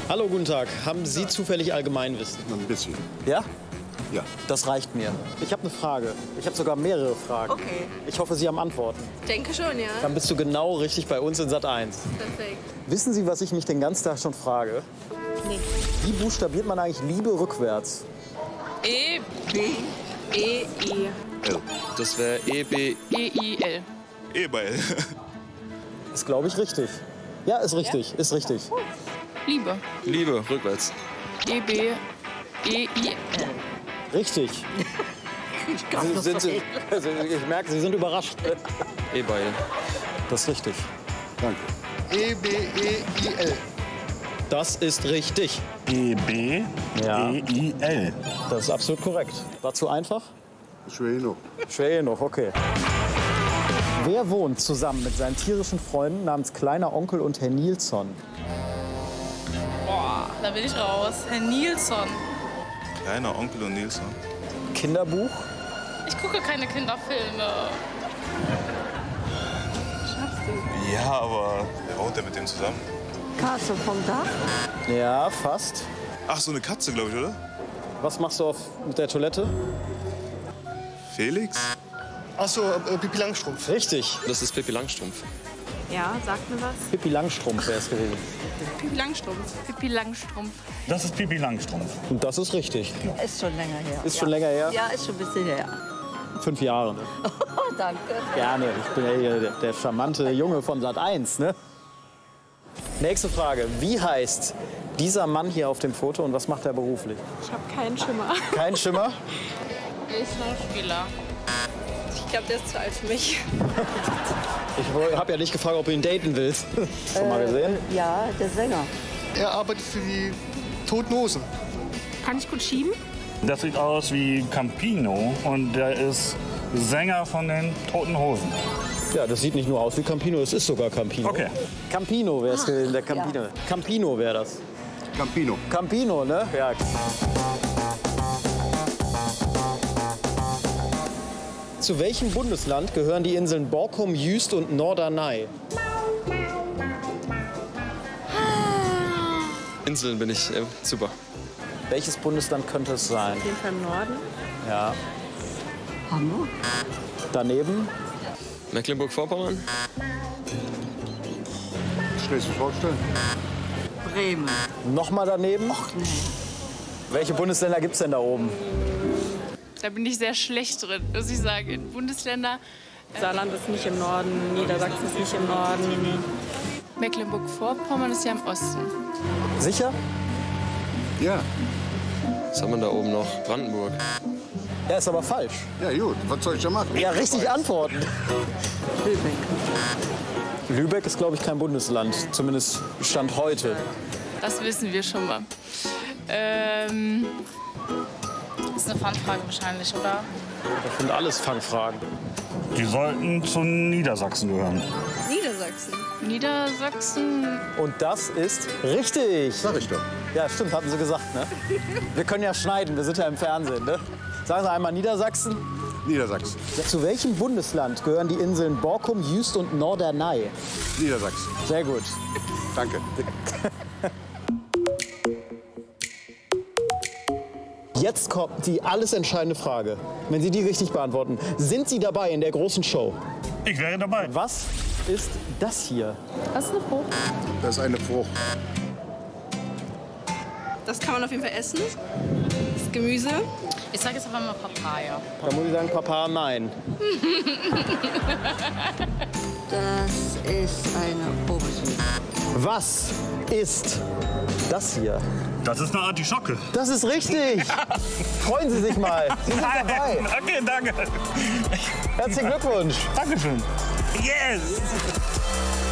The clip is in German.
Hallo, guten Tag. Haben Sie zufällig Allgemeinwissen? Ein bisschen. Ja? Ja. Das reicht mir. Ich habe eine Frage. Ich habe sogar mehrere Fragen. Okay. Ich hoffe, Sie haben Antworten. Denke schon, ja. Dann bist du genau richtig bei uns in Sat 1. Perfekt. Wissen Sie, was ich mich den ganzen Tag schon frage? Nee. Wie buchstabiert man eigentlich Liebe rückwärts? E, B, E, I. L. Das wäre E-B-E-I-L. E-Ball. Ist, glaube ich, richtig. Ja, ist richtig. Ist richtig. Liebe. Liebe, rückwärts. E-B-E-I-L. Richtig. Ich merke, Sie sind überrascht. E-Beil. Das ist richtig. Danke. E-B-E-I-L. Das ist richtig. E-B-E-I-L. Das ist absolut korrekt. War zu einfach? Schwer genug. Schwer genug, okay. Wer wohnt zusammen mit seinen tierischen Freunden namens Kleiner Onkel und Herr Nilsson? Boah, da bin ich raus. Herr Nilsson. Kleiner Onkel und Nilsson. Kinderbuch? Ich gucke keine Kinderfilme. Ja, aber wer wohnt denn mit dem zusammen? Katze vom Dach. Ja, fast. Ach, so eine Katze, glaube ich, oder? Was machst du mit der Toilette? Felix? Achso, Pippi Langstrumpf. Richtig. Das ist Pippi Langstrumpf. Ja, sagt mir was. Pippi Langstrumpf wäre es gewesen. Pippi Langstrumpf. Pippi Langstrumpf. Das ist Pippi Langstrumpf. Und das ist richtig. Ist schon länger her. Ist schon länger her? Ja, ist schon ein bisschen her. 5 Jahre. Ne? Oh, danke. Gerne. Ich bin ja hier der charmante Junge von Sat 1. Ne? Nächste Frage. Wie heißt dieser Mann hier auf dem Foto und was macht er beruflich? Ich habe keinen Schimmer. Kein Schimmer? Er ist Schauspieler. Ich glaube, der ist zu alt für mich. Ich habe ja nicht gefragt, ob du ihn daten willst. Schon mal gesehen? Ja, der Sänger. Er arbeitet für die Toten Hosen. Kann ich gut schieben? Das sieht aus wie Campino und der ist Sänger von den Toten Hosen. Ja, das sieht nicht nur aus wie Campino, es ist sogar Campino. Okay. Campino wäre es gewesen, der Campino. Ja. Campino wäre das. Campino. Campino, ne? Ja. Zu welchem Bundesland gehören die Inseln Borkum, Jüst und Norderney? Inseln bin ich super. Welches Bundesland könnte es sein? Auf jeden Fall im Norden. Ja. Hamburg. Daneben? Mecklenburg-Vorpommern? Schleswig-Holstein. Bremen. Nochmal daneben? Nee. Welche Bundesländer gibt es denn da oben? Da bin ich sehr schlecht drin, muss ich sagen. In Bundesländer. Saarland ist nicht im Norden, Niedersachsen ist nicht im Norden. Mecklenburg-Vorpommern ist ja im Osten. Sicher? Ja. Was haben wir da oben noch? Brandenburg. Ja, ist aber falsch. Ja, gut. Was soll ich da machen? Ja, richtig antworten. Lübeck. Lübeck ist, glaube ich, kein Bundesland. Zumindest Stand heute. Das wissen wir schon mal. Das ist eine Fangfrage wahrscheinlich, oder? Das sind alles Fangfragen. Die sollten zu Niedersachsen gehören. Niedersachsen. Niedersachsen. Und das ist richtig. Sag ich doch. Ja, stimmt, hatten Sie gesagt, ne? Wir können ja schneiden, wir sind ja im Fernsehen, ne? Sagen Sie einmal Niedersachsen. Niedersachsen. Zu welchem Bundesland gehören die Inseln Borkum, Jüst und Norderney? Niedersachsen. Sehr gut. Danke. Jetzt kommt die alles entscheidende Frage. Wenn Sie die richtig beantworten, sind Sie dabei in der großen Show? Ich wäre dabei. Was ist das hier? Das ist eine Frucht. Das ist eine Frucht. Das kann man auf jeden Fall essen. Das ist Gemüse. Ich sage jetzt einfach mal Papaya. Da muss ich sagen, Papa, nein. Das ist eine Aubergine. Was ist das hier? Das ist eine Artischocke. Das ist richtig. Freuen Sie sich mal. Sie sind dabei. Okay, danke. Herzlichen Glückwunsch. Dankeschön. Yes!